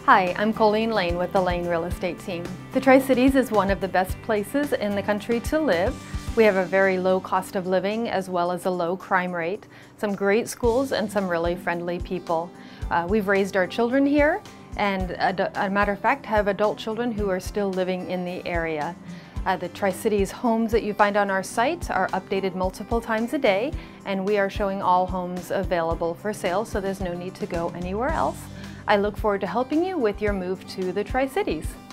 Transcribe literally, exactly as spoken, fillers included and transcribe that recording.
Hi, I'm Colleen Lane with the Lane Real Estate Team. The Tri-Cities is one of the best places in the country to live. We have a very low cost of living as well as a low crime rate, some great schools and some really friendly people. Uh, we've raised our children here and a, a matter of fact have adult children who are still living in the area. Uh, the Tri-Cities homes that you find on our site are updated multiple times a day, and we are showing all homes available for sale, so there's no need to go anywhere else. I look forward to helping you with your move to the Tri-Cities.